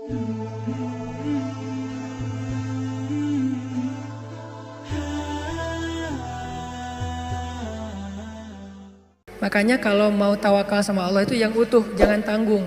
Makanya kalau mau tawakal sama Allah itu yang utuh, jangan tanggung.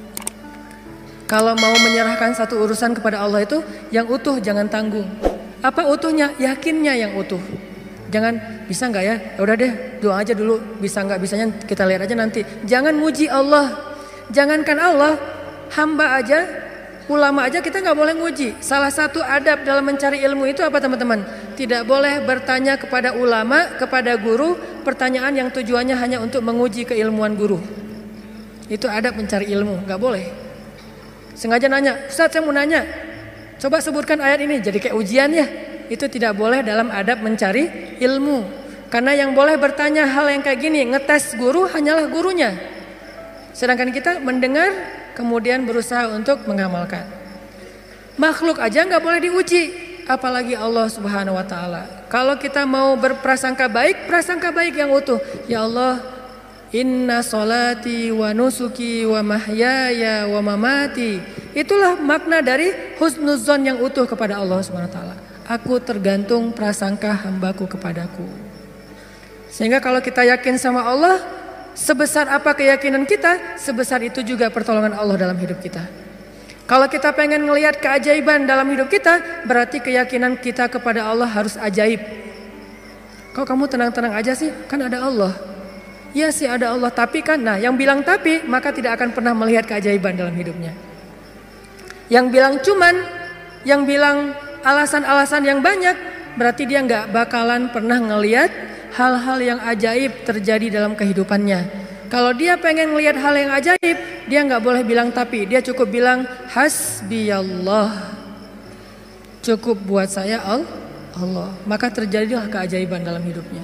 Kalau mau menyerahkan satu urusan kepada Allah itu yang utuh, jangan tanggung. Apa utuhnya? Yakinnya yang utuh. Jangan bisa nggak ya? Udah deh, doa aja dulu. Bisa nggak bisanya kita lihat aja nanti. Jangan muji Allah. Jangankan Allah, hamba aja, ulama aja kita nggak boleh muji. Salah satu adab dalam mencari ilmu itu apa teman-teman? Tidak boleh bertanya kepada ulama, kepada guru, pertanyaan yang tujuannya hanya untuk menguji keilmuan guru. Itu adab mencari ilmu, nggak boleh. Sengaja nanya, Ustaz saya mau nanya, coba sebutkan ayat ini, jadi kayak ujian ya. Itu tidak boleh dalam adab mencari ilmu. Karena yang boleh bertanya hal yang kayak gini, ngetes guru hanyalah gurunya. Sedangkan kita mendengar, kemudian berusaha untuk mengamalkan. Makhluk aja nggak boleh diuji, apalagi Allah Subhanahu Wa Taala. Kalau kita mau berprasangka baik yang utuh. Ya Allah, inna solati wa nusuki wa mahyaya wa mamati. Itulah makna dari husnuzon yang utuh kepada Allah Subhanahu Wa Taala. Aku tergantung prasangka hambaku kepadaku. Sehingga kalau kita yakin sama Allah, sebesar apa keyakinan kita, sebesar itu juga pertolongan Allah dalam hidup kita. Kalau kita pengen ngelihat keajaiban dalam hidup kita, berarti keyakinan kita kepada Allah harus ajaib. Kok kamu tenang-tenang aja sih? Kan ada Allah. Ya sih ada Allah, tapi kan, nah yang bilang tapi, maka tidak akan pernah melihat keajaiban dalam hidupnya. Yang bilang cuman, yang bilang alasan-alasan yang banyak, berarti dia nggak bakalan pernah ngelihat hal-hal yang ajaib terjadi dalam kehidupannya. Kalau dia pengen ngelihat hal yang ajaib, dia nggak boleh bilang tapi, dia cukup bilang hasbiyallah. Cukup buat saya Allah. Maka terjadilah keajaiban dalam hidupnya.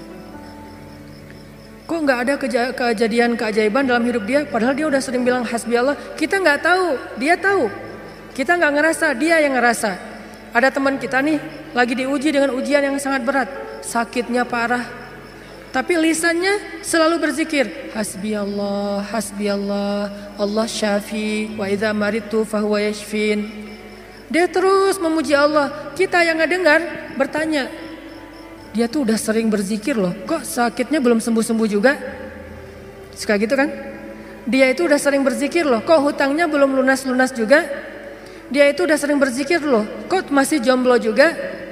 Kok nggak ada kejadian keajaiban dalam hidup dia? Padahal dia udah sering bilang hasbiyallah. Kita nggak tahu, dia tahu. Kita nggak ngerasa, dia yang ngerasa. Ada teman kita nih lagi diuji dengan ujian yang sangat berat, sakitnya parah. Tapi lisannya selalu berzikir, hasbiyallah, hasbiyallah, Allah syafi, wa idza maritu fahuwa yashfin. Dia terus memuji Allah. Kita yang ngedengar bertanya, dia tuh udah sering berzikir loh, kok sakitnya belum sembuh-sembuh juga? Suka gitu kan? Dia itu udah sering berzikir loh, kok hutangnya belum lunas-lunas juga? Dia itu udah sering berzikir loh, kok masih jomblo juga?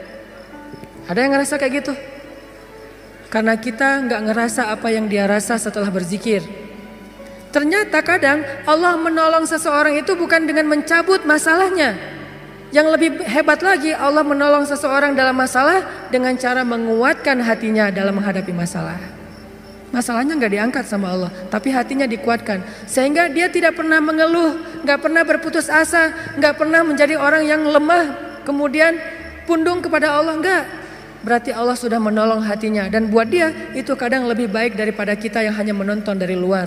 Ada yang ngerasa kayak gitu? Karena kita nggak ngerasa apa yang dia rasa setelah berzikir. Ternyata kadang Allah menolong seseorang itu bukan dengan mencabut masalahnya. Yang lebih hebat lagi, Allah menolong seseorang dalam masalah dengan cara menguatkan hatinya dalam menghadapi masalah. Masalahnya nggak diangkat sama Allah, tapi hatinya dikuatkan. Sehingga dia tidak pernah mengeluh, nggak pernah berputus asa, nggak pernah menjadi orang yang lemah, kemudian pundung kepada Allah, enggak. Berarti Allah sudah menolong hatinya. Dan buat dia itu kadang lebih baik daripada kita yang hanya menonton dari luar.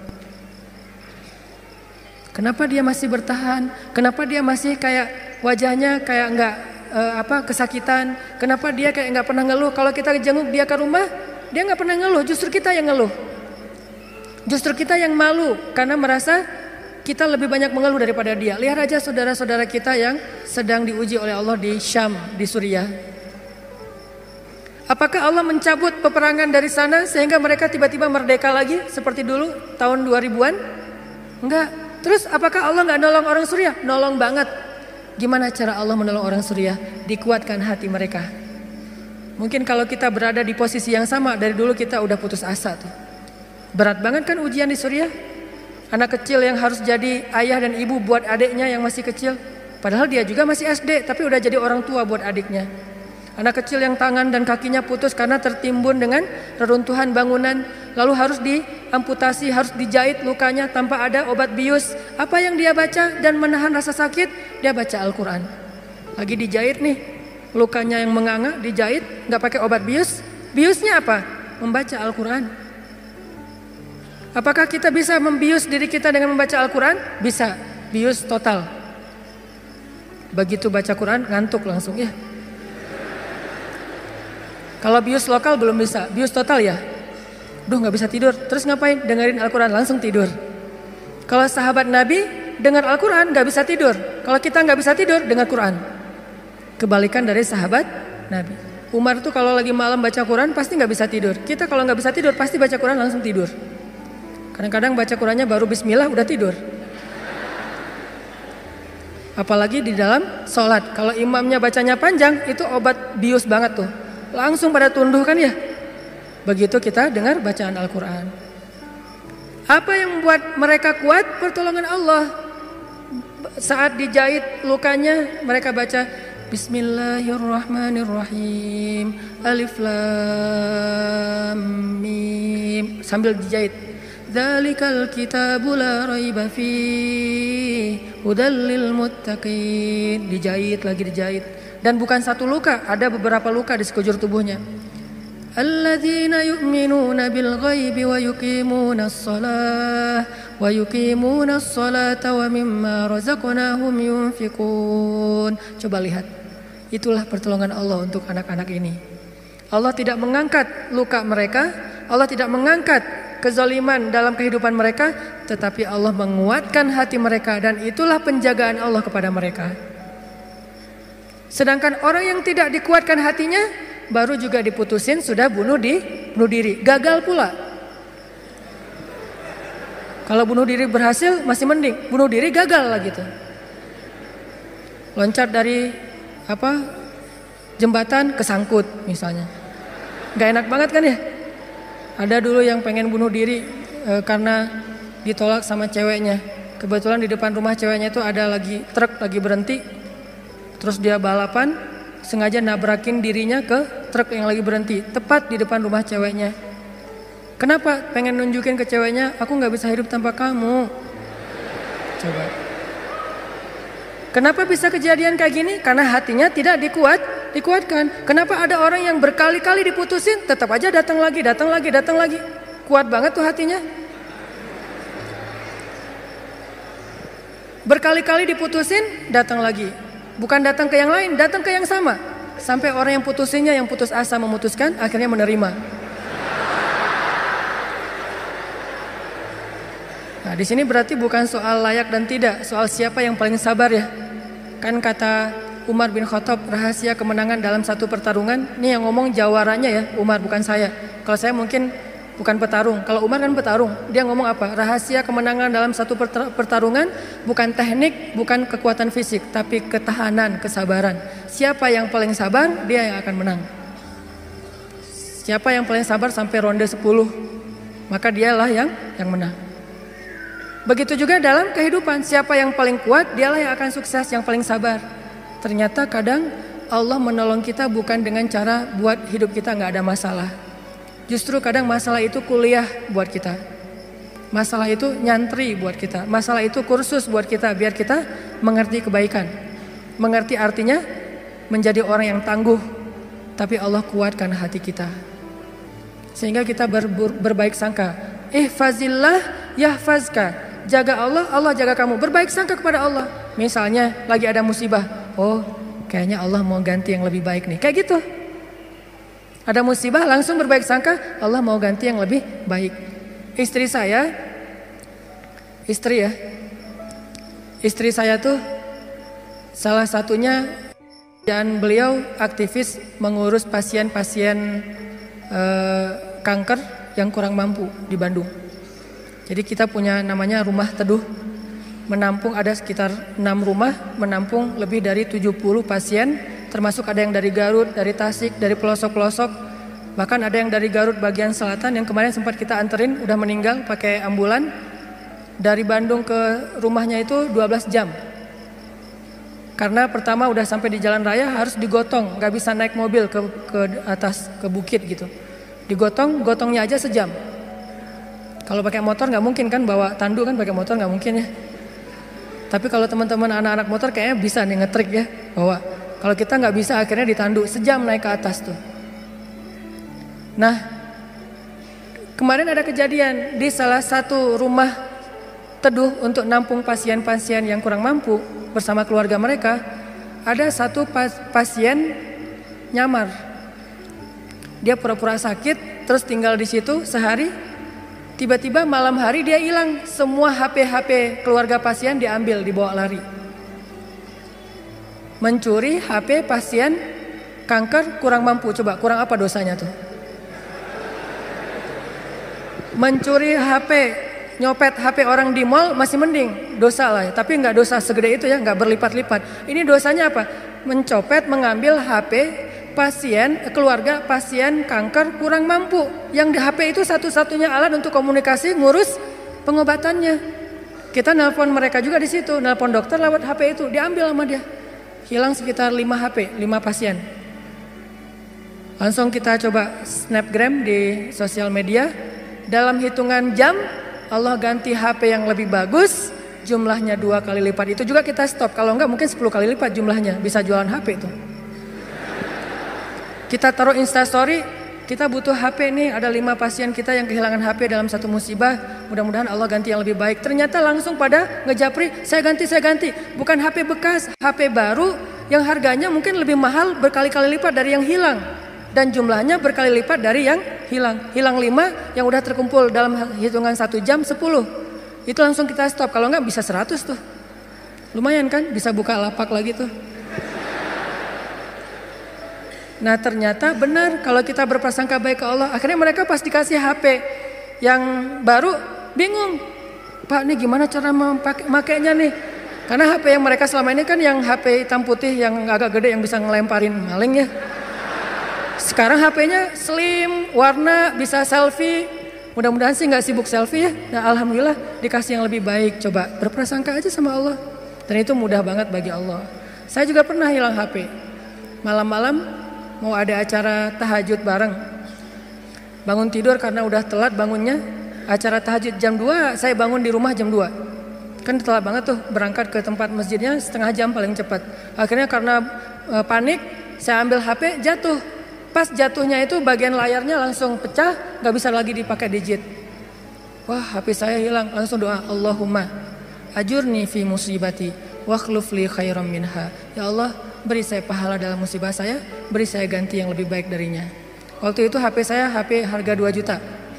Kenapa dia masih bertahan? Kenapa dia masih kayak wajahnya kayak nggak kesakitan? Kenapa dia kayak nggak pernah ngeluh? Kalau kita jenguk dia ke rumah, dia nggak pernah ngeluh. Justru kita yang ngeluh. Justru kita yang malu karena merasa kita lebih banyak mengeluh daripada dia. Lihat aja saudara-saudara kita yang sedang diuji oleh Allah di Syam, di Suriah. Apakah Allah mencabut peperangan dari sana sehingga mereka tiba-tiba merdeka lagi seperti dulu tahun 2000-an? Enggak. Terus apakah Allah nggak nolong orang Suriah? Nolong banget. Gimana cara Allah menolong orang Suriah? Dikuatkan hati mereka. Mungkin kalau kita berada di posisi yang sama, dari dulu kita udah putus asa tuh. Berat banget kan ujian di Suriah? Anak kecil yang harus jadi ayah dan ibu buat adiknya yang masih kecil. Padahal dia juga masih SD, tapi udah jadi orang tua buat adiknya. Anak kecil yang tangan dan kakinya putus karena tertimbun dengan reruntuhan bangunan. Lalu harus diamputasi, harus dijahit lukanya tanpa ada obat bius. Apa yang dia baca dan menahan rasa sakit? Dia baca Al-Quran. Lagi dijahit nih, lukanya yang menganga, dijahit, gak pakai obat bius. Biusnya apa? Membaca Al-Quran. Apakah kita bisa membius diri kita dengan membaca Al-Quran? Bisa, bius total. Begitu baca Quran, ngantuk langsung ya. Kalau bius lokal belum bisa, bius total ya. Duh gak bisa tidur, terus ngapain? Dengerin Al-Quran, langsung tidur. Kalau sahabat Nabi dengar Al-Quran nggak bisa tidur. Kalau kita nggak bisa tidur, dengar Quran. Kebalikan dari sahabat Nabi. Umar tuh kalau lagi malam baca Quran pasti nggak bisa tidur. Kita kalau nggak bisa tidur pasti baca Quran langsung tidur. Kadang-kadang baca Qurannya baru Bismillah udah tidur. Apalagi di dalam sholat. Kalau imamnya bacanya panjang, itu obat bius banget tuh. Langsung pada tunduh kan ya. Begitu kita dengar bacaan Al-Quran. Apa yang membuat mereka kuat? Pertolongan Allah. Saat dijahit lukanya, mereka baca Bismillahirrahmanirrahim, Alif Lam Mim, sambil dijahit. Dzalikal kitabu la raiba fihi hudal lil muttaqin. Dijahit lagi dijahit. Dan bukan satu luka, ada beberapa luka di sekujur tubuhnya. Alladzina yu'minuna bil ghaibi wa yuqimunas salata wa mimma razaqnahum yunfiqun. Coba lihat. Itulah pertolongan Allah untuk anak-anak ini. Allah tidak mengangkat luka mereka, Allah tidak mengangkat kezaliman dalam kehidupan mereka, tetapi Allah menguatkan hati mereka dan itulah penjagaan Allah kepada mereka. Sedangkan orang yang tidak dikuatkan hatinya, baru juga diputusin sudah bunuh diri, gagal pula. Kalau bunuh diri berhasil masih mending, bunuh diri gagal lah gitu. Loncat dari jembatan kesangkut misalnya, nggak enak banget kan ya. Ada dulu yang pengen bunuh diri karena ditolak sama ceweknya. Kebetulan di depan rumah ceweknya itu ada truk lagi berhenti, terus dia balapan, sengaja nabrakin dirinya ke truk yang lagi berhenti, tepat di depan rumah ceweknya. Kenapa? Pengen nunjukin ke ceweknya, aku gak bisa hidup tanpa kamu. Coba. Kenapa bisa kejadian kayak gini? Karena hatinya tidak dikuatkan. Kenapa ada orang yang berkali-kali diputusin, tetap aja datang lagi. Kuat banget tuh hatinya. Berkali-kali diputusin, datang lagi. Bukan datang ke yang lain, datang ke yang sama. Sampai orang yang putusinnya, yang putus asa memutuskan, akhirnya menerima. Nah, di sini berarti bukan soal layak dan tidak, soal siapa yang paling sabar ya. Kan kata Umar bin Khattab, rahasia kemenangan dalam satu pertarungan, ini yang ngomong jawaranya ya, Umar bukan saya. Kalau saya mungkin bukan petarung, kalau Umar kan petarung. Dia ngomong apa? Rahasia kemenangan dalam satu pertarungan bukan teknik, bukan kekuatan fisik, tapi ketahanan, kesabaran. Siapa yang paling sabar, dia yang akan menang. Siapa yang paling sabar sampai ronde 10, maka dialah yang menang. Begitu juga dalam kehidupan, siapa yang paling kuat, dialah yang akan sukses, yang paling sabar. Ternyata kadang Allah menolong kita bukan dengan cara buat hidup kita gak ada masalah. Justru kadang masalah itu kuliah buat kita. Masalah itu nyantri buat kita. Masalah itu kursus buat kita, biar kita mengerti kebaikan. Mengerti artinya menjadi orang yang tangguh. Tapi Allah kuatkan hati kita. Sehingga kita berbaik sangka. Ihfazillah yahfazka. Jaga Allah, Allah jaga kamu. Berbaik sangka kepada Allah. Misalnya lagi ada musibah, oh kayaknya Allah mau ganti yang lebih baik nih. Kayak gitu. Ada musibah langsung berbaik sangka, Allah mau ganti yang lebih baik. Istri saya tuh salah satunya, dan beliau aktivis mengurus pasien-pasien kanker yang kurang mampu di Bandung. Jadi kita punya namanya rumah teduh, menampung ada sekitar 6 rumah, menampung lebih dari 70 pasien, termasuk ada yang dari Garut, dari Tasik, dari pelosok-pelosok, bahkan ada yang dari Garut bagian selatan yang kemarin sempat kita anterin, udah meninggal pakai ambulan. Dari Bandung ke rumahnya itu 12 jam. Karena pertama udah sampai di jalan raya harus digotong, gak bisa naik mobil ke atas, ke bukit gitu. Gotongnya aja sejam. Kalau pakai motor nggak mungkin kan, bawa tandu kan, pakai motor nggak mungkin ya. Tapi kalau teman-teman anak-anak motor kayaknya bisa nih ngetrik ya, bawa. Kalau kita nggak bisa akhirnya ditandu, sejam naik ke atas tuh. Nah, kemarin ada kejadian di salah satu rumah teduh untuk nampung pasien-pasien yang kurang mampu bersama keluarga mereka. Ada satu pasien nyamar. Dia pura-pura sakit, terus tinggal di situ sehari. Tiba-tiba malam hari dia hilang. Semua HP keluarga pasien diambil, dibawa lari. Mencuri HP pasien kanker kurang mampu. Coba kurang apa dosanya tuh? Mencuri HP, nyopet HP orang di mall masih mending, dosa lah. Tapi nggak dosa segede itu ya, nggak berlipat-lipat. Ini dosanya apa? Mencopet, mengambil HP pasien, keluarga pasien kanker kurang mampu. Yang di HP itu satu-satunya alat untuk komunikasi, ngurus pengobatannya. Kita nelpon mereka juga di situ, nelpon dokter lewat HP itu, diambil sama dia. Hilang sekitar 5 HP, 5 pasien. Langsung kita coba snapgram di sosial media. Dalam hitungan jam Allah ganti HP yang lebih bagus, jumlahnya 2 kali lipat. Itu juga kita stop, kalau enggak mungkin 10 kali lipat jumlahnya, bisa jualan HP itu. Kita taruh Instastory, kita butuh HP nih, ada 5 pasien kita yang kehilangan HP dalam satu musibah, mudah-mudahan Allah ganti yang lebih baik. Ternyata langsung pada ngejapri, saya ganti. Bukan HP bekas, HP baru yang harganya mungkin lebih mahal berkali-kali lipat dari yang hilang. Dan jumlahnya berkali lipat dari yang hilang. Hilang 5, yang udah terkumpul dalam hitungan 1 jam 10. Itu langsung kita stop, kalau enggak bisa 100 tuh. Lumayan kan, bisa buka lapak lagi tuh. Nah ternyata benar kalau kita berprasangka baik ke Allah. Akhirnya mereka pas dikasih HP yang baru bingung. Pak ini gimana cara memakainya nih? Karena HP yang mereka selama ini kan yang HP hitam putih yang agak gede yang bisa ngelemparin maling ya. Sekarang HP-nya slim, warna, bisa selfie. Mudah-mudahan sih gak sibuk selfie ya. Nah alhamdulillah dikasih yang lebih baik. Coba berprasangka aja sama Allah. Dan itu mudah banget bagi Allah. Saya juga pernah hilang HP. Malam-malam mau ada acara tahajud bareng. Bangun tidur karena udah telat bangunnya. Acara tahajud jam 2, saya bangun di rumah jam 2. Kan telat banget tuh, berangkat ke tempat masjidnya setengah jam paling cepat. Akhirnya karena panik, saya ambil HP, jatuh. Pas jatuhnya itu bagian layarnya langsung pecah, gak bisa lagi dipakai digit. Wah HP saya hilang, langsung doa, Allahumma ajurni fi musibati wa akhluf li khairam minha. Ya Allah, beri saya pahala dalam musibah saya, beri saya ganti yang lebih baik darinya. Waktu itu HP saya HP harga 2 juta.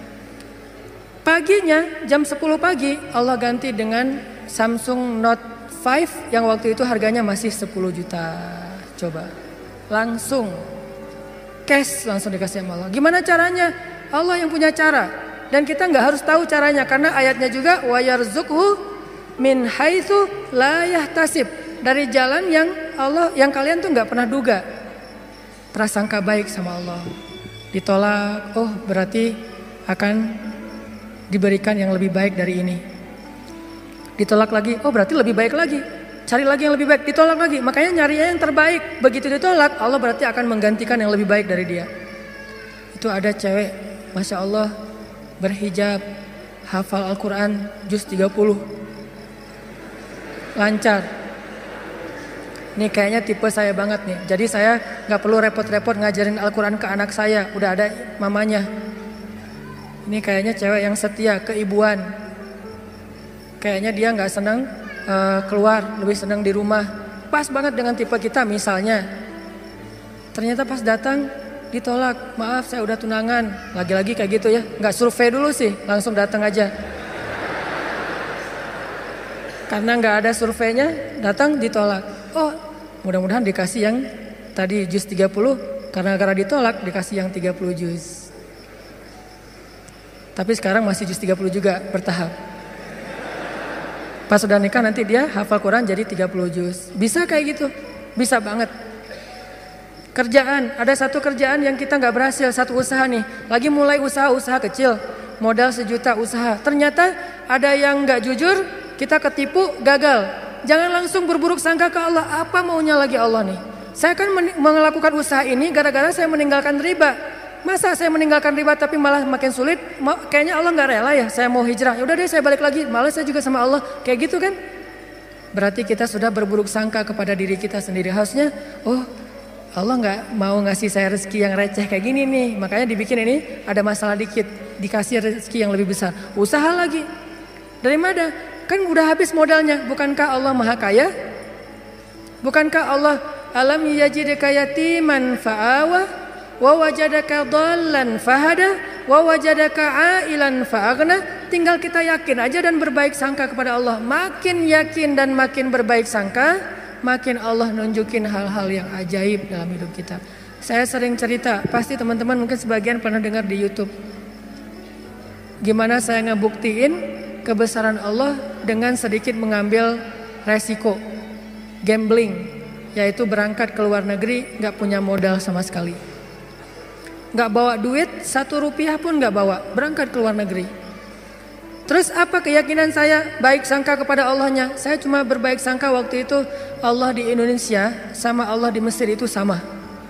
Paginya jam 10 pagi Allah ganti dengan Samsung Note 5 yang waktu itu harganya masih 10 juta. Coba langsung cash langsung dikasih sama Allah. Gimana caranya? Allah yang punya cara. Dan kita nggak harus tahu caranya karena ayatnya juga wa yarzuqhu min haitsu la yahtasib. Dari jalan yang Allah yang kalian tuh nggak pernah duga. Prasangka baik sama Allah. Ditolak, oh berarti akan diberikan yang lebih baik dari ini. Ditolak lagi, oh berarti lebih baik lagi. Cari lagi yang lebih baik, ditolak lagi. Makanya nyari yang terbaik. Begitu ditolak, Allah berarti akan menggantikan yang lebih baik dari dia. Itu ada cewek, Masya Allah, berhijab, hafal Al-Quran, juz 30. Lancar. Nih kayaknya tipe saya banget nih. Jadi saya gak perlu repot-repot ngajarin Al-Quran ke anak saya. Udah ada mamanya. Ini kayaknya cewek yang setia, keibuan. Kayaknya dia gak senang keluar, lebih senang di rumah. Pas banget dengan tipe kita misalnya. Ternyata pas datang ditolak. Maaf saya udah tunangan. Lagi-lagi kayak gitu ya. Gak survei dulu sih, langsung datang aja. Karena gak ada surveinya, datang ditolak. Oh mudah-mudahan dikasih yang tadi juz 30. Karena ditolak dikasih yang 30 juz. Tapi sekarang masih juz 30 juga bertahap. Pas sudah nikah nanti dia hafal Quran jadi 30 juz. Bisa kayak gitu, bisa banget. Kerjaan, ada satu kerjaan yang kita gak berhasil, satu usaha nih. Lagi mulai usaha kecil, modal 1 juta usaha. Ternyata ada yang gak jujur, kita ketipu, gagal. Jangan langsung berburuk sangka ke Allah, apa maunya lagi Allah nih. Saya kan melakukan usaha ini gara-gara saya meninggalkan riba. Masa saya meninggalkan riba tapi malah makin sulit? Kayaknya Allah gak rela ya, saya mau hijrah. Ya udah deh saya balik lagi, malah saya juga sama Allah. Kayak gitu kan? Berarti kita sudah berburuk sangka kepada diri kita sendiri. Harusnya, oh Allah gak mau ngasih saya rezeki yang receh kayak gini nih. Makanya dibikin ini ada masalah dikit, dikasih rezeki yang lebih besar. Usaha lagi. Dari mana? Kan udah habis modalnya. Bukankah Allah maha kaya? Bukankah Allah alam yajidka yatiman fa'awa wa wajadaka dhallan fahada wa wajadaka ailan fa'aghna, tinggal kita yakin aja dan berbaik sangka kepada Allah. Makin yakin dan makin berbaik sangka, makin Allah nunjukin hal-hal yang ajaib dalam hidup kita. Saya sering cerita, pasti teman-teman mungkin sebagian pernah dengar di YouTube. Gimana saya ngebuktiin kebesaran Allah dengan sedikit mengambil resiko gambling, yaitu berangkat ke luar negeri gak punya modal sama sekali. Gak bawa duit, 1 rupiah pun gak bawa, berangkat ke luar negeri. Terus apa keyakinan saya? Baik sangka kepada Allahnya. Saya cuma berbaik sangka waktu itu Allah di Indonesia sama Allah di Mesir itu sama.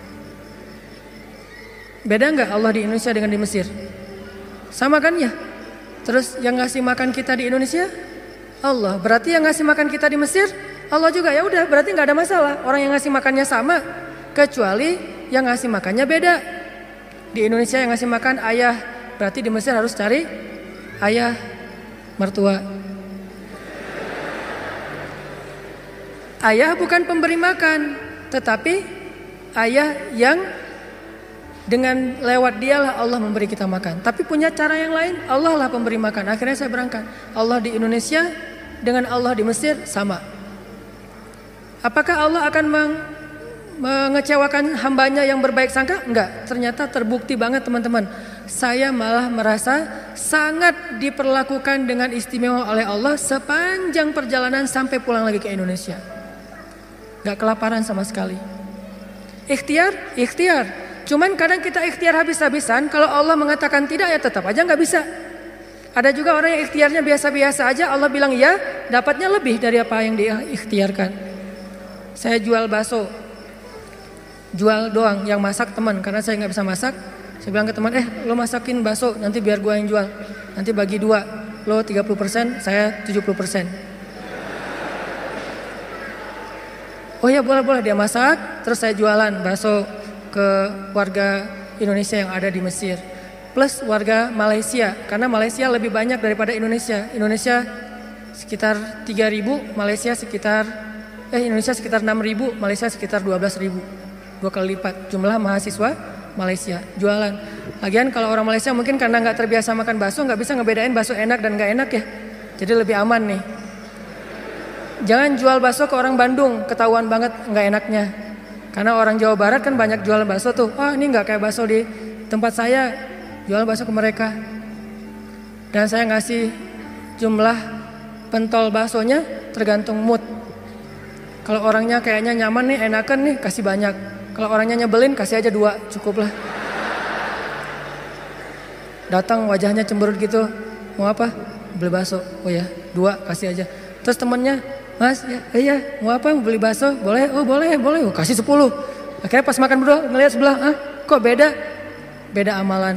Beda gak Allah di Indonesia dengan di Mesir? Sama kan ya? Terus yang ngasih makan kita di Indonesia Allah, berarti yang ngasih makan kita di Mesir Allah juga. Ya udah, berarti gak ada masalah. Orang yang ngasih makannya sama, kecuali yang ngasih makannya beda. Di Indonesia yang ngasih makan ayah, berarti di Mesir harus cari ayah mertua. Ayah bukan pemberi makan, tetapi ayah yang dengan lewat dialah Allah memberi kita makan. Tapi punya cara yang lain, Allah lah pemberi makan. Akhirnya saya berangkat. Allah di Indonesia dengan Allah di Mesir sama. Apakah Allah akan mengecewakan hambanya yang berbaik sangka? Enggak, ternyata terbukti banget teman-teman. Saya malah merasa sangat diperlakukan dengan istimewa oleh Allah sepanjang perjalanan sampai pulang lagi ke Indonesia. Enggak kelaparan sama sekali. Ikhtiar. Cuman kadang kita ikhtiar habis-habisan, kalau Allah mengatakan tidak ya tetap aja enggak bisa. Ada juga orang yang ikhtiarnya biasa-biasa aja, Allah bilang ya, dapatnya lebih dari apa yang dia ikhtiarkan. Saya jual bakso. Jual doang, yang masak teman, karena saya nggak bisa masak. Saya bilang ke teman, lo masakin bakso, nanti biar gue yang jual. Nanti bagi 2, lo 30%, saya 70%. Oh ya boleh, dia masak, terus saya jualan bakso ke warga Indonesia yang ada di Mesir. Plus warga Malaysia, karena Malaysia lebih banyak daripada Indonesia. Indonesia sekitar 3.000, Indonesia sekitar 6.000, Malaysia sekitar 12.000. 2 kali lipat jumlah mahasiswa Malaysia. Jualan. Lagian kalau orang Malaysia mungkin karena nggak terbiasa makan bakso, nggak bisa ngebedain bakso enak dan nggak enak ya. Jadi lebih aman nih. Jangan jual bakso ke orang Bandung, ketahuan banget nggak enaknya. Karena orang Jawa Barat kan banyak jual bakso tuh. Ini nggak kayak bakso di tempat saya. Jual bakso ke mereka. Dan saya ngasih jumlah pentol baksonya tergantung mood. Kalau orangnya kayaknya nyaman nih, enakan nih, kasih banyak. Kalau orangnya nyebelin, kasih aja 2, cukup lah. Datang wajahnya cemberut gitu, mau apa? Beli bakso. Oh ya, 2 kasih aja. Terus temennya, Mas, ya, mau apa? Mau beli bakso? Boleh? Oh boleh. Oh, kasih 10. Akhirnya pas makan berdua ngeliat sebelah, kok beda? Beda amalan.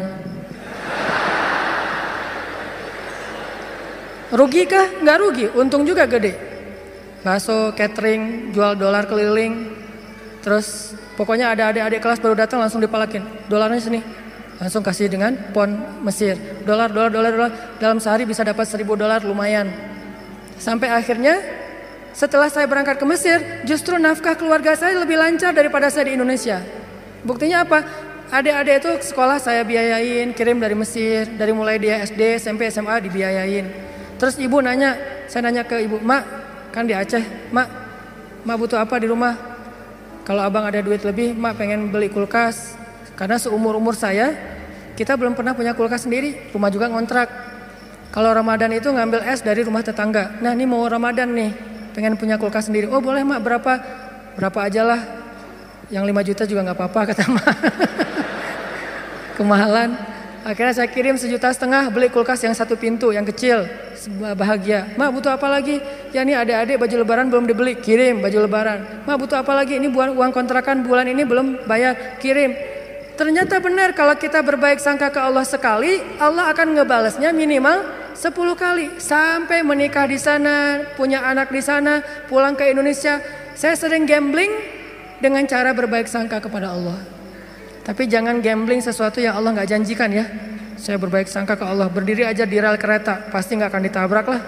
Rugi kah? Nggak rugi, untung juga gede. Bakso, catering, jual dolar keliling. Terus pokoknya ada adik-adik kelas baru datang langsung dipalakin. Dolarnya sini. Langsung kasih dengan pon Mesir. Dolar. Dalam sehari bisa dapat $1.000 lumayan. Sampai akhirnya setelah saya berangkat ke Mesir, justru nafkah keluarga saya lebih lancar daripada saya di Indonesia. Buktinya apa? Adik-adik itu sekolah saya biayain, kirim dari Mesir. Dari mulai dia SD, SMP, SMA dibiayain. Terus ibu saya nanya ke ibu, Mak, kan di Aceh, Mak butuh apa di rumah? Kalau abang ada duit lebih, Mak pengen beli kulkas. Karena seumur-umur saya, kita belum pernah punya kulkas sendiri. Rumah juga ngontrak. Kalau Ramadan itu ngambil es dari rumah tetangga. Nah ini mau Ramadan nih, pengen punya kulkas sendiri. Oh boleh Mak, berapa aja lah. Yang 5 juta juga gak apa-apa kata Mak. Kemahalan. Akhirnya saya kirim 1,5 juta beli kulkas yang 1 pintu, yang kecil. Bahagia. Mak butuh apa lagi? Ya ini adik-adik baju lebaran belum dibeli, kirim baju lebaran. Mak butuh apa lagi? Ini uang kontrakan bulan ini belum bayar, kirim. Ternyata benar, kalau kita berbaik sangka ke Allah sekali, Allah akan ngebalesnya minimal 10 kali. Sampai menikah di sana, punya anak di sana, pulang ke Indonesia. Saya sering gambling dengan cara berbaik sangka kepada Allah. Tapi jangan gambling sesuatu yang Allah gak janjikan ya. Saya berbaik sangka ke Allah, berdiri aja di rel kereta, pasti gak akan ditabrak lah.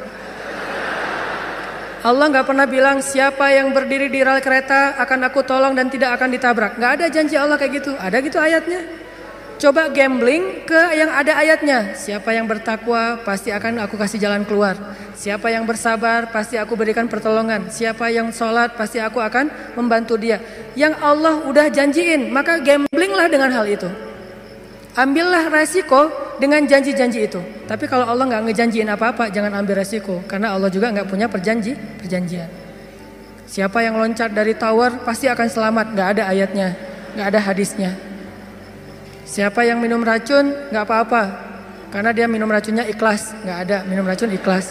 Allah gak pernah bilang siapa yang berdiri di rel kereta akan aku tolong dan tidak akan ditabrak. Gak ada janji Allah kayak gitu. Ada gitu ayatnya? Coba gambling ke yang ada ayatnya. Siapa yang bertakwa pasti akan aku kasih jalan keluar. Siapa yang bersabar pasti aku berikan pertolongan. Siapa yang sholat pasti aku akan membantu dia. Yang Allah udah janjiin, maka gamblinglah dengan hal itu. Ambillah resiko dengan janji-janji itu. Tapi kalau Allah nggak ngejanjiin apa-apa, jangan ambil resiko. Karena Allah juga nggak punya perjanjian. Siapa yang loncat dari tower pasti akan selamat. Nggak ada ayatnya, nggak ada hadisnya. Siapa yang minum racun nggak apa-apa, karena dia minum racunnya ikhlas. Nggak ada minum racun ikhlas.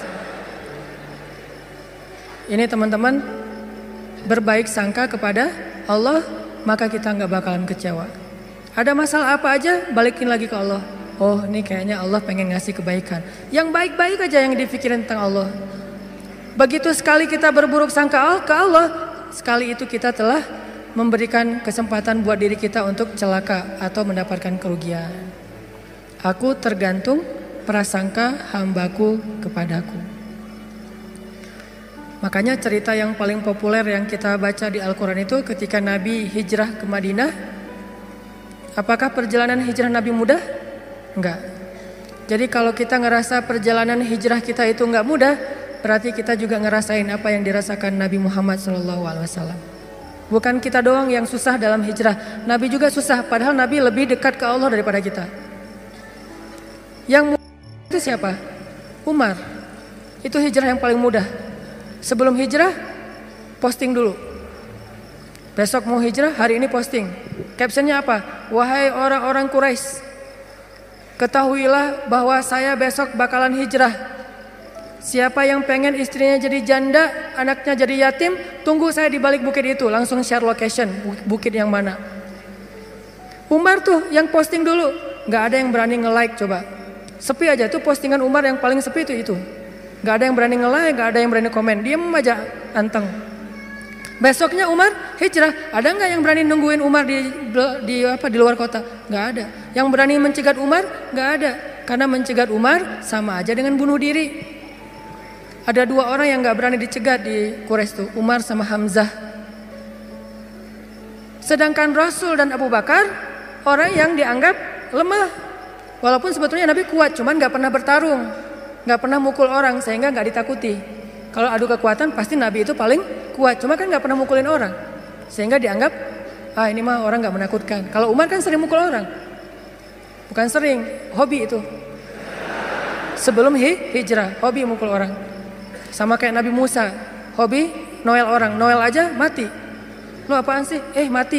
Ini teman-teman, berbaik sangka kepada Allah, maka kita nggak bakalan kecewa. Ada masalah apa aja, balikin lagi ke Allah. Oh, ini kayaknya Allah pengen ngasih kebaikan. Yang baik-baik aja yang dipikirin tentang Allah. Begitu sekali kita berburuk sangka ke Allah, sekali itu kita telah memberikan kesempatan buat diri kita untuk celaka atau mendapatkan kerugian. Aku tergantung prasangka hambaku kepadaku. Makanya cerita yang paling populer yang kita baca di Al-Quran itu ketika Nabi hijrah ke Madinah. Apakah perjalanan hijrah Nabi mudah? Enggak. Jadi kalau kita ngerasa perjalanan hijrah kita itu enggak mudah, berarti kita juga ngerasain apa yang dirasakan Nabi Muhammad SAW. Bukan kita doang yang susah dalam hijrah, Nabi juga susah, padahal Nabi lebih dekat ke Allah daripada kita. Yang mudah itu siapa? Umar. Itu hijrah yang paling mudah. Sebelum hijrah, posting dulu. Besok mau hijrah, hari ini posting. Captionnya apa? Wahai orang-orang Quraisy, ketahuilah bahwa saya besok bakalan hijrah. Siapa yang pengen istrinya jadi janda, anaknya jadi yatim, tunggu saya di balik bukit itu. Langsung share location, bukit yang mana. Umar tuh yang posting dulu. Gak ada yang berani nge-like coba. Sepi aja, tuh postingan Umar yang paling sepi itu. Gak ada yang berani nge-like, gak ada yang berani komen. Diem aja, anteng. Besoknya Umar hijrah. Ada gak yang berani nungguin Umar di luar kota? Gak ada. Yang berani mencegat Umar? Gak ada. Karena mencegat Umar sama aja dengan bunuh diri. Ada dua orang yang gak berani dicegat di Quraisy tuh, Umar sama Hamzah. Sedangkan Rasul dan Abu Bakar orang yang dianggap lemah. Walaupun sebetulnya Nabi kuat, cuman gak pernah bertarung, gak pernah mukul orang sehingga gak ditakuti. Kalau adu kekuatan pasti Nabi itu paling kuat, cuma kan gak pernah mukulin orang, sehingga dianggap ini mah orang gak menakutkan. Kalau Umar kan sering mukul orang, bukan sering, hobi itu. Sebelum hijrah, hobi mukul orang. Sama kayak Nabi Musa, hobi noel orang, noel aja mati. Lo apaan sih? Mati.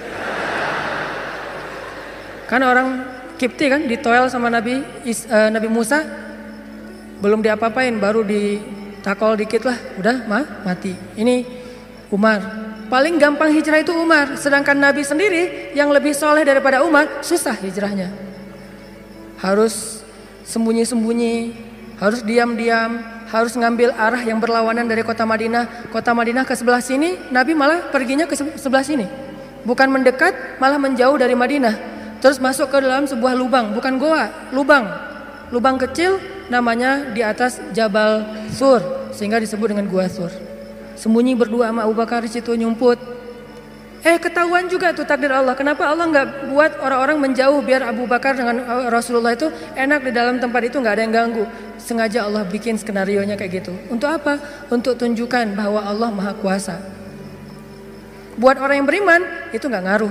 Kan orang Kipti kan ditoel sama Nabi Musa, belum diapa-apain, baru ditakol dikit lah, udah mati. Ini Umar. Paling gampang hijrah itu Umar, sedangkan Nabi sendiri yang lebih soleh daripada Umar, susah hijrahnya. Harus sembunyi-sembunyi, harus diam-diam. Harus ngambil arah yang berlawanan dari kota Madinah. Kota Madinah ke sebelah sini, Nabi malah perginya ke sebelah sini. Bukan mendekat, malah menjauh dari Madinah. Terus masuk ke dalam sebuah lubang, bukan goa, lubang. Lubang kecil namanya di atas Jabal Sur, sehingga disebut dengan Gua Sur. Sembunyi berdua sama Abu Bakar di situ nyumput. Ketahuan juga tuh takdir Allah. Kenapa Allah nggak buat orang-orang menjauh biar Abu Bakar dengan Rasulullah itu enak di dalam tempat itu, nggak ada yang ganggu. Sengaja Allah bikin skenarionya kayak gitu. Untuk apa? Untuk tunjukkan bahwa Allah Maha Kuasa. Buat orang yang beriman itu nggak ngaruh.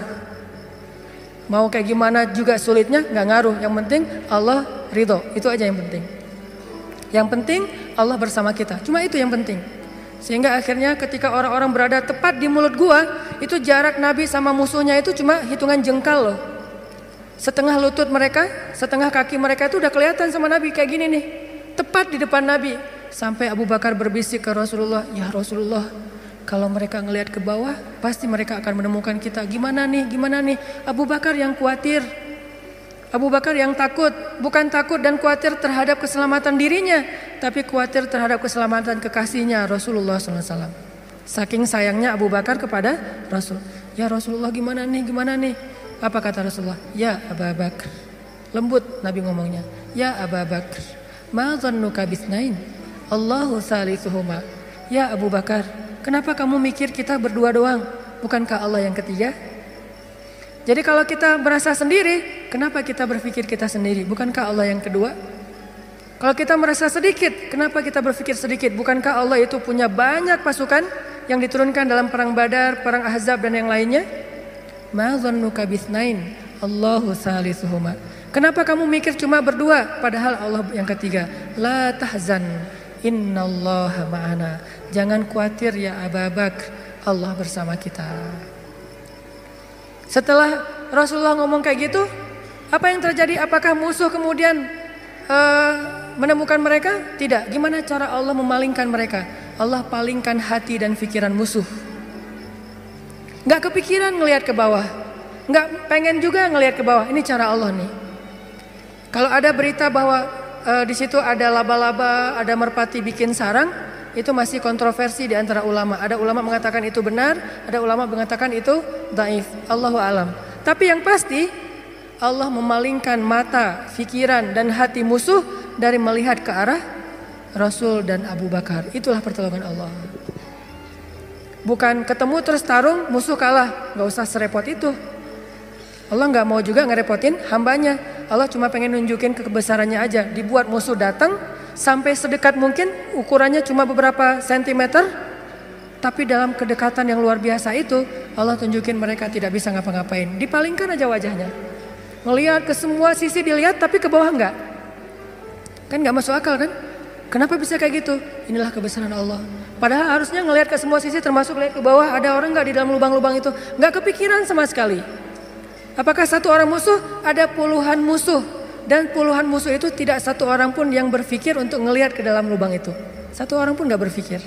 Mau kayak gimana juga sulitnya nggak ngaruh. Yang penting Allah ridho. Itu aja yang penting. Yang penting Allah bersama kita. Cuma itu yang penting. Sehingga akhirnya ketika orang-orang berada tepat di mulut gua, itu jarak Nabi sama musuhnya itu cuma hitungan jengkal loh. Setengah lutut mereka, setengah kaki mereka itu udah kelihatan sama Nabi kayak gini nih. Tepat di depan Nabi. Sampai Abu Bakar berbisik ke Rasulullah, "Ya Rasulullah, kalau mereka ngelihat ke bawah, pasti mereka akan menemukan kita. Gimana nih? Abu Bakar yang khawatir. Abu Bakar yang takut, bukan takut dan khawatir terhadap keselamatan dirinya, tapi khawatir terhadap keselamatan kekasihnya Rasulullah SAW. Saking sayangnya Abu Bakar kepada Rasul. Ya Rasulullah gimana nih? Apa kata Rasulullah? Ya Abu Bakar. Lembut Nabi ngomongnya. Ya Abu Bakar, ma dhannuka bisnain? Allahu salisuhuma. Ya Abu Bakar, kenapa kamu mikir kita berdua doang? Bukankah Allah yang ketiga? Jadi kalau kita merasa sendiri, kenapa kita berpikir kita sendiri? Bukankah Allah yang kedua? Kalau kita merasa sedikit, kenapa kita berpikir sedikit? Bukankah Allah itu punya banyak pasukan yang diturunkan dalam perang Badar, perang Ahzab dan yang lainnya? Ma dhannuka bitsnain Allahu salisuhuma. Kenapa kamu mikir cuma berdua padahal Allah yang ketiga? La tahzan innallaha ma'ana. Jangan khawatir ya Abu Bakar, Allah bersama kita. Setelah Rasulullah ngomong kayak gitu, apa yang terjadi? Apakah musuh kemudian menemukan mereka? Tidak. Gimana cara Allah memalingkan mereka? Allah palingkan hati dan pikiran musuh. Gak kepikiran ngelihat ke bawah, gak pengen juga ngelihat ke bawah. Ini cara Allah nih. Kalau ada berita bahwa di situ ada laba-laba, ada merpati bikin sarang, itu masih kontroversi di antara ulama. Ada ulama mengatakan itu benar, ada ulama mengatakan itu dhaif. Allahu alam. Tapi yang pasti Allah memalingkan mata, pikiran dan hati musuh dari melihat ke arah Rasul dan Abu Bakar. Itulah pertolongan Allah. Bukan ketemu terus tarung, musuh kalah. Gak usah serepot itu. Allah gak mau juga ngerepotin hambanya. Allah cuma pengen nunjukin kebesarannya aja. Dibuat musuh datang sampai sedekat mungkin, ukurannya cuma beberapa sentimeter. Tapi dalam kedekatan yang luar biasa itu, Allah tunjukin mereka tidak bisa ngapa-ngapain. Dipalingkan aja wajahnya. Ngelihat ke semua sisi dilihat, tapi ke bawah enggak. Kan enggak masuk akal kan? Kenapa bisa kayak gitu? Inilah kebesaran Allah. Padahal harusnya ngelihat ke semua sisi, termasuk lihat ke bawah, ada orang enggak di dalam lubang-lubang itu. Enggak kepikiran sama sekali. Apakah satu orang musuh? Ada puluhan musuh. Dan puluhan musuh itu tidak satu orang pun yang berpikir untuk ngelihat ke dalam lubang itu. Satu orang pun enggak berpikir.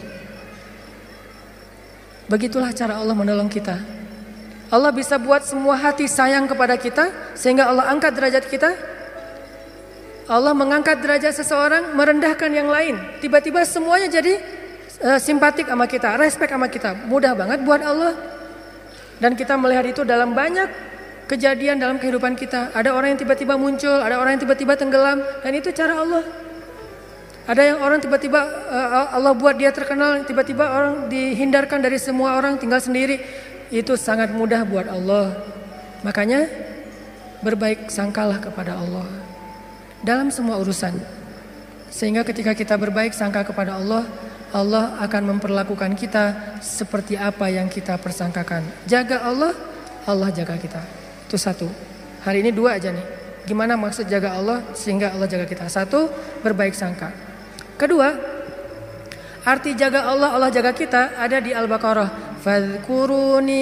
Begitulah cara Allah menolong kita. Allah bisa buat semua hati sayang kepada kita sehingga Allah angkat derajat kita. Allah mengangkat derajat seseorang, merendahkan yang lain. Tiba-tiba semuanya jadi simpatik sama kita, respect sama kita. Mudah banget buat Allah. Dan kita melihat itu dalam banyak kejadian dalam kehidupan kita. Ada orang yang tiba-tiba muncul, ada orang yang tiba-tiba tenggelam, dan itu cara Allah. Ada yang orang tiba-tiba Allah buat dia terkenal, tiba-tiba orang dihindarkan dari semua orang, tinggal sendiri. Itu sangat mudah buat Allah. Makanya berbaik sangkalah kepada Allah dalam semua urusan. Sehingga ketika kita berbaik sangka kepada Allah, Allah akan memperlakukan kita seperti apa yang kita persangkakan. Jaga Allah, Allah jaga kita. Itu satu. Hari ini dua aja nih. Gimana maksud jaga Allah sehingga Allah jaga kita? Satu, berbaik sangka. Kedua, arti jaga Allah, Allah jaga kita ada di Al-Baqarah. Fadhkuruni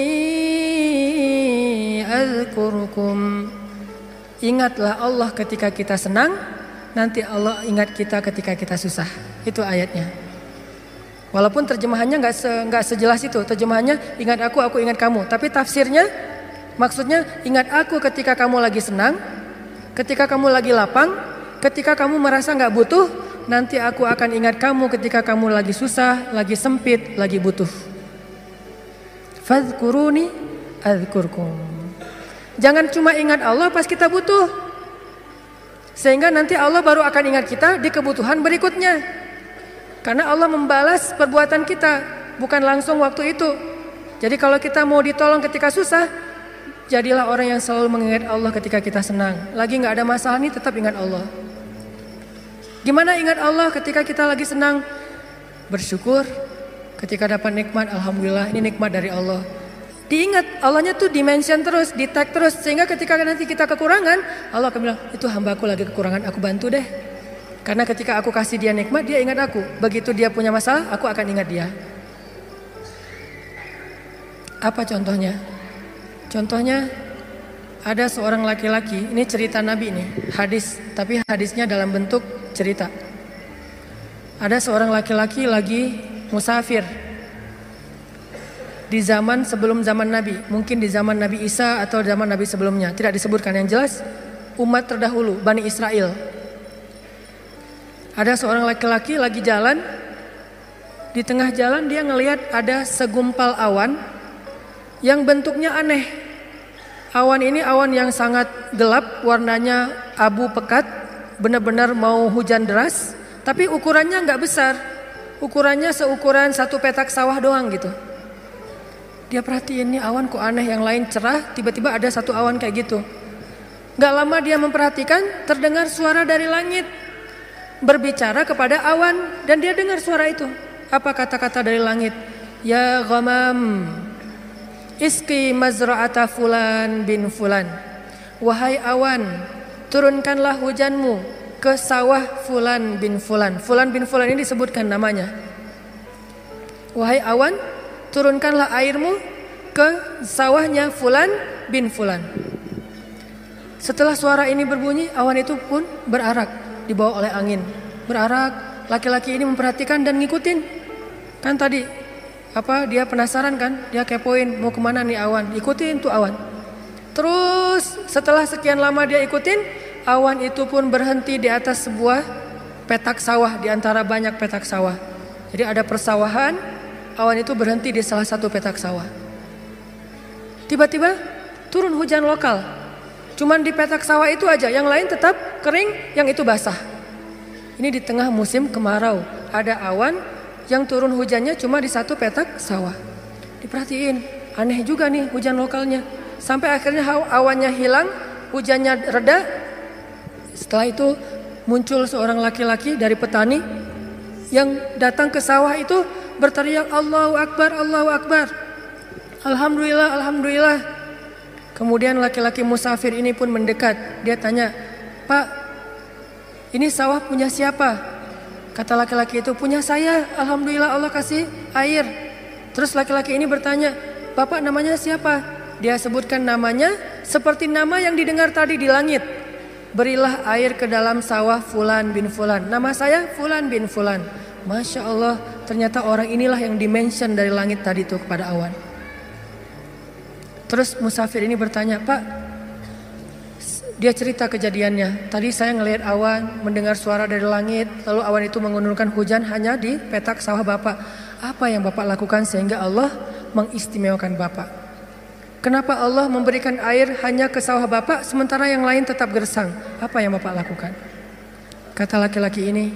azkurukum. Ingatlah Allah ketika kita senang, nanti Allah ingat kita ketika kita susah. Itu ayatnya. Walaupun terjemahannya nggak sejelas itu. Terjemahannya ingat aku ingat kamu. Tapi tafsirnya maksudnya ingat aku ketika kamu lagi senang, ketika kamu lagi lapang, ketika kamu merasa nggak butuh, nanti aku akan ingat kamu ketika kamu lagi susah, lagi sempit, lagi butuh. Fadhkuruni adzkurkum. Jangan cuma ingat Allah pas kita butuh. Sehingga nanti Allah baru akan ingat kita di kebutuhan berikutnya. Karena Allah membalas perbuatan kita, bukan langsung waktu itu. Jadi kalau kita mau ditolong ketika susah, jadilah orang yang selalu mengingat Allah ketika kita senang. Lagi gak ada masalah nih, tetap ingat Allah. Gimana ingat Allah ketika kita lagi senang? Bersyukur. Ketika dapat nikmat, alhamdulillah ini nikmat dari Allah. Diingat, Allahnya tuh dimention terus, di tag terus. Sehingga ketika nanti kita kekurangan, Allah akan bilang, itu hambaku lagi kekurangan, aku bantu deh. Karena ketika aku kasih dia nikmat, dia ingat aku. Begitu dia punya masalah, aku akan ingat dia. Apa contohnya? Contohnya, ada seorang laki-laki, ini cerita Nabi nih, hadis. Tapi hadisnya dalam bentuk cerita. Ada seorang laki-laki lagi musafir di zaman sebelum zaman Nabi, mungkin di zaman Nabi Isa atau zaman Nabi sebelumnya, tidak disebutkan. Yang jelas umat terdahulu Bani Israel. Ada seorang laki-laki lagi jalan, di tengah jalan dia ngelihat ada segumpal awan yang bentuknya aneh. Awan ini awan yang sangat gelap, warnanya abu pekat, benar-benar mau hujan deras, tapi ukurannya nggak besar. Ukurannya seukuran satu petak sawah doang gitu. Dia perhatiin nih awan kok aneh, yang lain cerah, tiba-tiba ada satu awan kayak gitu. Gak lama dia memperhatikan, terdengar suara dari langit berbicara kepada awan, dan dia dengar suara itu. Apa kata-kata dari langit? Ya ghamam, iski mazra'ata fulan bin fulan. Wahai awan, turunkanlah hujanmu ke sawah fulan bin fulan. Fulan bin fulan ini disebutkan namanya. Wahai awan, turunkanlah airmu ke sawahnya fulan bin fulan. Setelah suara ini berbunyi, awan itu pun berarak, dibawa oleh angin. Berarak, laki-laki ini memperhatikan dan ngikutin. Kan tadi dia penasaran kan, dia kepoin mau kemana nih awan, ikutin tuh awan. Terus setelah sekian lama dia ikutin, awan itu pun berhenti di atas sebuah petak sawah, di antara banyak petak sawah. Jadi ada persawahan, awan itu berhenti di salah satu petak sawah. Tiba-tiba turun hujan lokal. Cuman di petak sawah itu aja, yang lain tetap kering, yang itu basah. Ini di tengah musim kemarau, ada awan yang turun hujannya cuma di satu petak sawah. Diperhatiin, aneh juga nih hujan lokalnya. Sampai akhirnya awannya hilang, hujannya reda. Setelah itu muncul seorang laki-laki dari petani yang datang ke sawah itu berteriak, Allahu Akbar, Allahu Akbar, Alhamdulillah, Alhamdulillah. Kemudian laki-laki musafir ini pun mendekat. Dia tanya, Pak, ini sawah punya siapa? Kata laki-laki itu, punya saya, Alhamdulillah Allah kasih air. Terus laki-laki ini bertanya, Bapak namanya siapa? Dia sebutkan namanya seperti nama yang didengar tadi di langit. Berilah air ke dalam sawah Fulan bin Fulan. Nama saya Fulan bin Fulan. Masya Allah, ternyata orang inilah yang dimention dari langit tadi itu kepada awan. Terus musafir ini bertanya, Pak, dia cerita kejadiannya. Tadi saya ngelihat awan, mendengar suara dari langit, lalu awan itu menurunkan hujan hanya di petak sawah Bapak. Apa yang Bapak lakukan sehingga Allah mengistimewakan Bapak? Kenapa Allah memberikan air hanya ke sawah Bapak sementara yang lain tetap gersang? Apa yang Bapak lakukan? Kata laki-laki ini,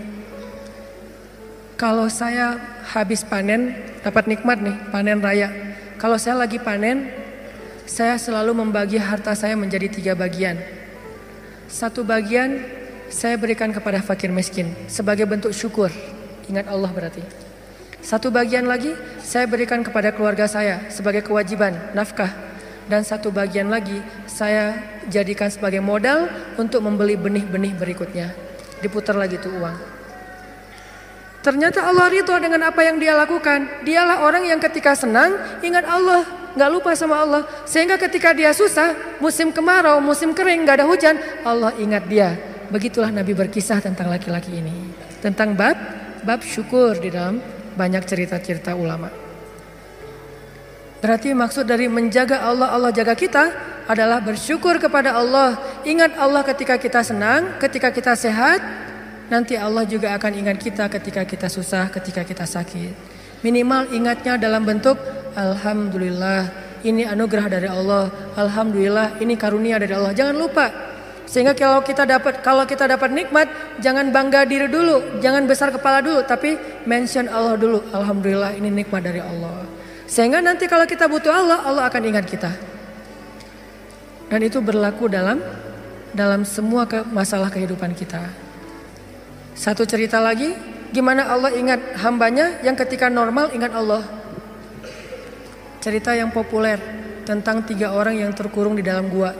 kalau saya habis panen, dapat nikmat nih, panen raya. Kalau saya lagi panen, saya selalu membagi harta saya menjadi 3 bagian. 1 bagian saya berikan kepada fakir miskin sebagai bentuk syukur. Ingat Allah berarti. 1 bagian lagi saya berikan kepada keluarga saya sebagai kewajiban, nafkah. Dan 1 bagian lagi saya jadikan sebagai modal untuk membeli benih-benih berikutnya. Diputar lagi tuh uang. Ternyata Allah ridho dengan apa yang dia lakukan. Dialah orang yang ketika senang ingat Allah, gak lupa sama Allah. Sehingga ketika dia susah, musim kemarau, musim kering, gak ada hujan, Allah ingat dia. Begitulah Nabi berkisah tentang laki-laki ini. Tentang bab syukur di dalam banyak cerita-cerita ulama. Berarti maksud dari menjaga Allah, Allah jaga kita adalah bersyukur kepada Allah. Ingat Allah ketika kita senang, ketika kita sehat. Nanti Allah juga akan ingat kita ketika kita susah, ketika kita sakit. Minimal ingatnya dalam bentuk Alhamdulillah, ini anugerah dari Allah. Alhamdulillah, ini karunia dari Allah. Jangan lupa. Sehingga kalau kita dapat nikmat, jangan bangga diri dulu, jangan besar kepala dulu, tapi mention Allah dulu. Alhamdulillah, ini nikmat dari Allah. Sehingga nanti kalau kita butuh Allah, Allah akan ingat kita. Dan itu berlaku dalam semua masalah kehidupan kita. Satu cerita lagi, gimana Allah ingat hambanya yang ketika normal ingat Allah. Cerita yang populer tentang 3 orang yang terkurung di dalam gua.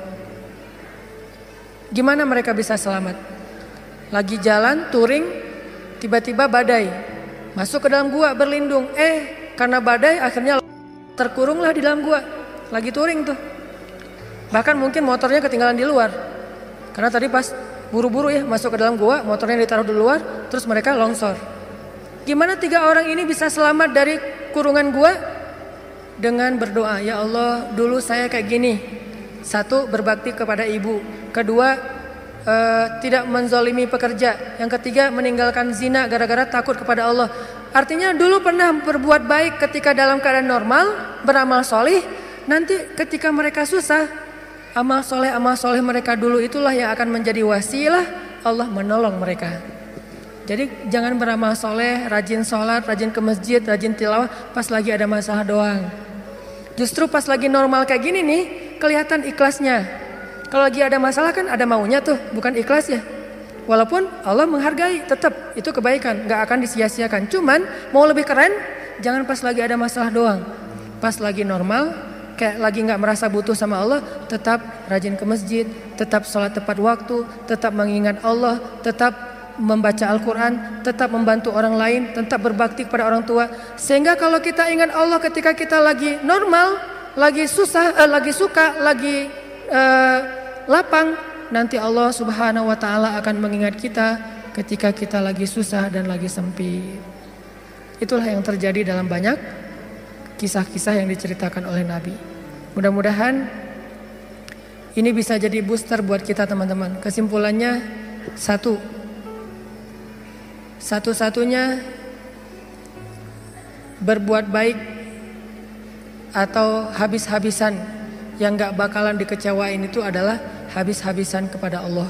Gimana mereka bisa selamat? Lagi jalan touring, tiba-tiba badai, masuk ke dalam gua berlindung. Karena badai akhirnya terkurunglah di dalam gua. Lagi touring tuh. Bahkan mungkin motornya ketinggalan di luar. Karena tadi pas buru-buru ya masuk ke dalam gua, motornya ditaruh di luar, terus mereka longsor. Gimana 3 orang ini bisa selamat dari kurungan gua? Dengan berdoa, ya Allah, dulu saya kayak gini. 1, berbakti kepada ibu. 2, tidak menzalimi pekerja. Yang 3, meninggalkan zina gara-gara takut kepada Allah. Artinya dulu pernah berbuat baik ketika dalam keadaan normal, beramal solih. Nanti ketika mereka susah, amal soleh mereka dulu itulah yang akan menjadi wasilah Allah menolong mereka. Jadi jangan beramal soleh, rajin sholat, rajin ke masjid, rajin tilawah pas lagi ada masalah doang. Justru pas lagi normal kayak gini nih, kelihatan ikhlasnya. Kalau lagi ada masalah kan ada maunya tuh, bukan ikhlas ya. Walaupun Allah menghargai, tetap itu kebaikan, nggak akan disia-siakan. Cuman mau lebih keren, jangan pas lagi ada masalah doang. Pas lagi normal, kayak lagi nggak merasa butuh sama Allah, tetap rajin ke masjid, tetap sholat tepat waktu, tetap mengingat Allah, tetap membaca Al-Quran, tetap membantu orang lain, tetap berbakti kepada orang tua. Sehingga kalau kita ingat Allah ketika kita lagi normal, lagi susah, lagi suka, lagi lapang, nanti Allah Subhanahu wa Ta'ala akan mengingat kita ketika kita lagi susah dan lagi sempit. Itulah yang terjadi dalam banyak kisah-kisah yang diceritakan oleh Nabi. Mudah-mudahan ini bisa jadi booster buat kita teman-teman. Kesimpulannya satu-satunya berbuat baik atau habis-habisan yang gak bakalan dikecewain itu adalah habis-habisan kepada Allah.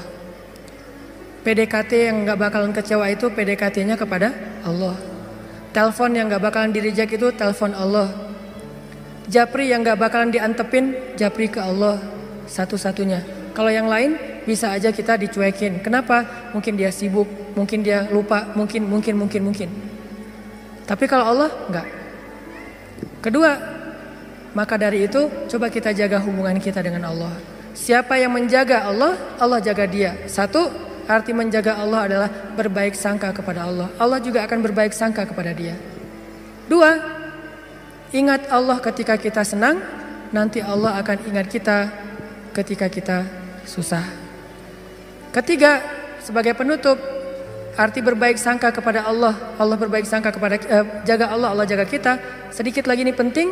PDKT yang gak bakalan kecewa itu PDKT-nya kepada Allah. Telepon yang gak bakalan di-reject itu telepon Allah. Japri yang gak bakalan diantepin, japri ke Allah satu-satunya. Kalau yang lain bisa aja kita dicuekin. Kenapa? Mungkin dia sibuk, mungkin dia lupa, mungkin. Tapi kalau Allah enggak. Kedua, maka dari itu coba kita jaga hubungan kita dengan Allah. Siapa yang menjaga Allah, Allah jaga dia. Satu, arti menjaga Allah adalah berbaik sangka kepada Allah. Allah juga akan berbaik sangka kepada dia. Dua, ingat Allah ketika kita senang, nanti Allah akan ingat kita ketika kita susah. Ketiga, sebagai penutup, arti berbaik sangka kepada Allah. Allah berbaik sangka kepada jaga Allah, Allah jaga kita. Sedikit lagi ini penting.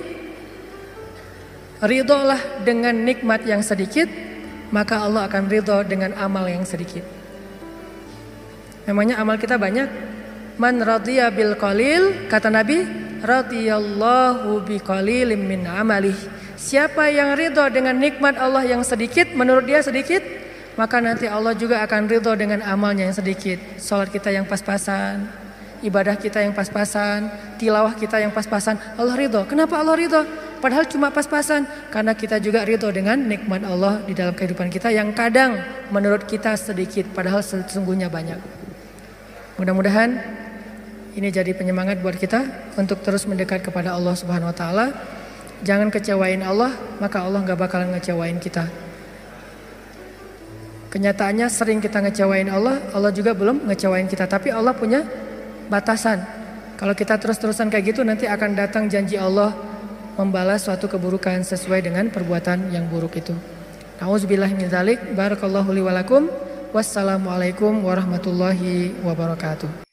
Ridholah dengan nikmat yang sedikit, maka Allah akan ridho dengan amal yang sedikit. Memangnya amal kita banyak. Man radhiya bil qalil, kata Nabi, radhiyallahu bi qalilim min amalih. Siapa yang ridho dengan nikmat Allah yang sedikit, menurut dia sedikit, maka nanti Allah juga akan ridho dengan amalnya yang sedikit. Salat kita yang pas-pasan, ibadah kita yang pas-pasan, tilawah kita yang pas-pasan, Allah ridho. Kenapa Allah ridho? Padahal cuma pas-pasan, karena kita juga ridho dengan nikmat Allah di dalam kehidupan kita yang kadang menurut kita sedikit, padahal sesungguhnya banyak. Mudah-mudahan ini jadi penyemangat buat kita untuk terus mendekat kepada Allah Subhanahu Wa Taala. Jangan kecewain Allah, maka Allah gak bakalan ngecewain kita. Kenyataannya sering kita ngecewain Allah, Allah juga belum ngecewain kita. Tapi Allah punya batasan. Kalau kita terus-terusan kayak gitu, nanti akan datang janji Allah membalas suatu keburukan sesuai dengan perbuatan yang buruk itu. Nauzubillahi min dzalik. Barakallahu li wa lakum. Wassalamualaikum warahmatullahi wabarakatuh.